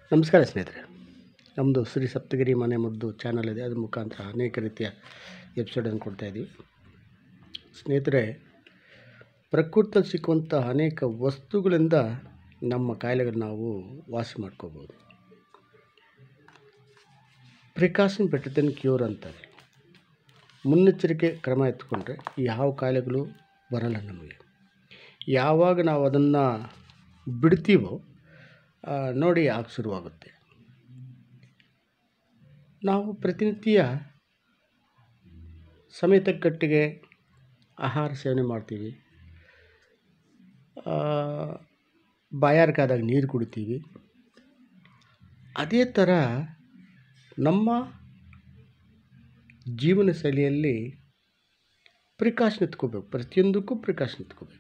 ನಮಸ್ಕಾರ ಸ್ನೇಹಿತರೆ. ನಮ್ಮದು ಶ್ರೀ ಸಪ್ತಗಿರಿ ಮನೆ ಮುದ್ದು ಚಾನಲ್ ಇದೆ. ಅದ್ರ ಮುಖಾಂತರ ಅನೇಕ ರೀತಿಯ ಎಪಿಸೋಡನ್ನು ಕೊಡ್ತಾಯಿದ್ದೀವಿ. ಸ್ನೇಹಿತರೆ, ಪ್ರಕೃತಿಯಲ್ಲಿ ಸಿಕ್ಕುವಂಥ ಅನೇಕ ವಸ್ತುಗಳಿಂದ ನಮ್ಮ ಕಾಯಿಲೆಗಳು ನಾವು ವಾಸಿ ಮಾಡ್ಕೋಬೋದು. ಪ್ರಿಕಾಷನ್ ಬೆಟರ್ ದೆನ್ ಕ್ಯೂರ್ ಅಂತಾರೆ. ಮುನ್ನೆಚ್ಚರಿಕೆ ಕ್ರಮ ಎತ್ಕೊಂಡ್ರೆ ಯಾವ ಕಾಯಿಲೆಗಳು ಬರಲ್ಲ ನಮಗೆ. ಯಾವಾಗ ನಾವು ಅದನ್ನು ಬಿಡ್ತೀವೋ ನೋಡಿ ಆಗ ಶುರುವಾಗುತ್ತೆ. ನಾವು ಪ್ರತಿನಿತ್ಯ ಸಮಯ ತಕ್ಕಟ್ಟಿಗೆ ಆಹಾರ ಸೇವನೆ ಮಾಡ್ತೀವಿ. ಬಾಯಾರಿಕೆಯಾದಾಗ ನೀರು ಕುಡಿತೀವಿ. ಅದೇ ಥರ ನಮ್ಮ ಜೀವನ ಶೈಲಿಯಲ್ಲಿ ಪ್ರಿಕಾಷನ್ ಎತ್ಕೋಬೇಕು. ಪ್ರತಿಯೊಂದಕ್ಕೂ ಪ್ರಿಕಾಷನ್ ಎತ್ಕೋಬೇಕು.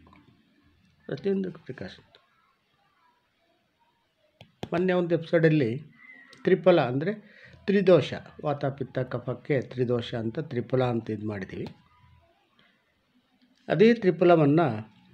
ಮೊನ್ನೆ ಒಂದು ಎಪಿಸೋಡಲ್ಲಿ ತ್ರಿಫಲ ಅಂದರೆ ತ್ರಿದೋಷ, ವಾತ ಪಿತ್ತ ಕಫಕ್ಕೆ ತ್ರಿದೋಷ ಅಂತ ತ್ರಿಫಲ ಅಂತ ಇದು ಮಾಡಿದ್ದೀವಿ. ಅದೇ ತ್ರಿಫಲವನ್ನು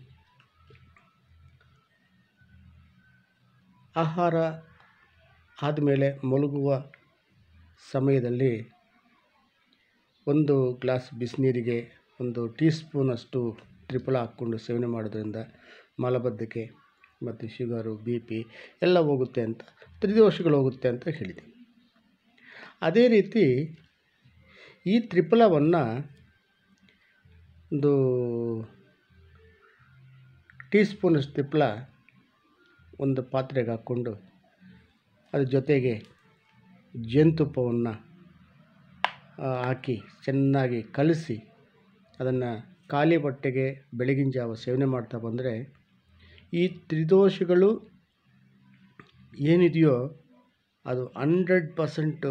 ಆಹಾರ ಆದಮೇಲೆ ಮಲಗುವ ಸಮಯದಲ್ಲಿ ಒಂದು ಗ್ಲಾಸ್ ಬಿಸಿನೀರಿಗೆ ಒಂದು ಟೀ ಸ್ಪೂನಷ್ಟು ತ್ರಿಫಲ ಹಾಕ್ಕೊಂಡು ಸೇವನೆ ಮಾಡೋದ್ರಿಂದ ಮಲಬದ್ಧತೆ ಮತ್ತು ಶುಗರು, ಬಿ ಪಿ ಎಲ್ಲ ಹೋಗುತ್ತೆ ಅಂತ, ತ್ರಿದೋಷಗಳು ಹೋಗುತ್ತೆ ಅಂತ ಹೇಳಿದೆ. ಅದೇ ರೀತಿ ಈ ತ್ರಿಫಲವನ್ನು ಒಂದು ಟೀ ಸ್ಪೂನಷ್ಟು ತ್ರಿಫಲ ಒಂದು ಪಾತ್ರೆಗೆ ಹಾಕ್ಕೊಂಡು ಅದ್ರ ಜೊತೆಗೆ ಜೇನುತುಪ್ಪವನ್ನು ಹಾಕಿ ಚೆನ್ನಾಗಿ ಕಲಸಿ ಅದನ್ನು ಖಾಲಿ ಹೊಟ್ಟೆಗೆ ಬೆಳಗಿನ ಜಾವ ಸೇವನೆ ಮಾಡ್ತಾ ಬಂದರೆ ಈ ತ್ರಿದೋಷಗಳು ಏನಿದೆಯೋ ಅದು 100%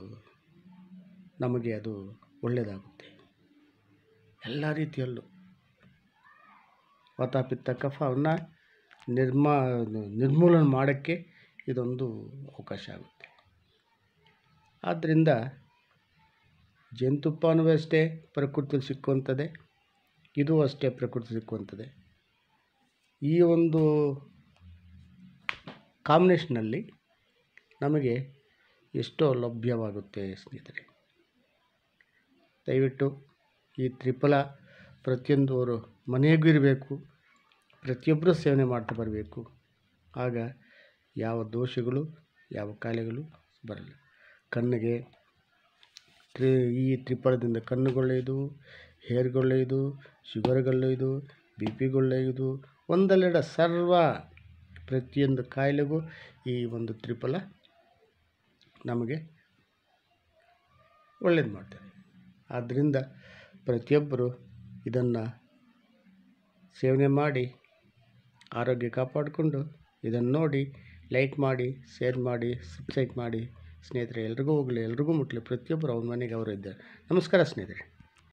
ನಮಗೆ ಅದು ಒಳ್ಳೆಯದಾಗುತ್ತೆ. ಎಲ್ಲ ರೀತಿಯಲ್ಲೂ ವಾತ ಪಿತ್ತ ಕಫವನ್ನು ನಿರ್ಮೂಲನೆ ಮಾಡೋಕ್ಕೆ ಇದೊಂದು ಅವಕಾಶ ಆಗುತ್ತೆ. ಆದ್ದರಿಂದ ಜೇನುತುಪ್ಪನೂ ಅಷ್ಟೇ ಪ್ರಕೃತಿಯಲ್ಲಿ ಸಿಕ್ಕುವಂಥದ್ದೇ, ಇದು ಅಷ್ಟೇ ಪ್ರಕೃತಿ ಸಿಕ್ಕುವಂಥದ್ದೇ. ಈ ಒಂದು ಕಾಂಬಿನೇಷನಲ್ಲಿ ನಮಗೆ ಎಷ್ಟೋ ಲಭ್ಯವಾಗುತ್ತೆ ಸ್ನೇಹಿತರೆ. ದಯವಿಟ್ಟು ಈ ತ್ರಿಫಲ ಪ್ರತಿಯೊಂದವರು ಮನೆಗೂ ಇರಬೇಕು, ಪ್ರತಿಯೊಬ್ಬರೂ ಸೇವನೆ ಮಾಡ್ತಾ ಬರಬೇಕು. ಆಗ ಯಾವ ದೋಷಗಳು, ಯಾವ ಕಾಯಿಲೆಗಳು ಬರಲ್ಲ. ಕಣ್ಣಿಗೆ ಈ ತ್ರಿಫಲದಿಂದ ಕಣ್ಣುಗೊಳ್ಳೆಯದು, ಹೇರ್ಗೊಳ್ಳೆಯದು, ಶುಗರ್ಗೊಳ್ಳೆಯದು, ಬಿ ಪಿಗೊಳ್ಳೆಯದು, ಒಂದೆರಡು ಸರ್ವ ಪ್ರತಿಯೊಂದು ಕಾಯಿಲೆಗೂ ಈ ಒಂದು ತ್ರಿಫಲ ನಮಗೆ ಒಳ್ಳೇದು ಮಾಡ್ತದೆ. ಆದ್ದರಿಂದ ಪ್ರತಿಯೊಬ್ಬರು ಇದನ್ನು ಸೇವನೆ ಮಾಡಿ ಆರೋಗ್ಯ ಕಾಪಾಡಿಕೊಂಡು ಇದನ್ನು ನೋಡಿ ಲೈಕ್ ಮಾಡಿ, ಶೇರ್ ಮಾಡಿ, ಸಬ್ಸ್ಕ್ರೈಬ್ ಮಾಡಿ. ಸ್ನೇಹಿತರೆ, ಎಲ್ರಿಗೂ ಹೋಗಲಿ, ಎಲ್ರಿಗೂ ಮುಟ್ಟಲಿ, ಪ್ರತಿಯೊಬ್ಬರು ಅವ್ರ ಮನೆಗೆ ಅವರು ಇದ್ದಾರೆ. ನಮಸ್ಕಾರ ಸ್ನೇಹಿತರೆ.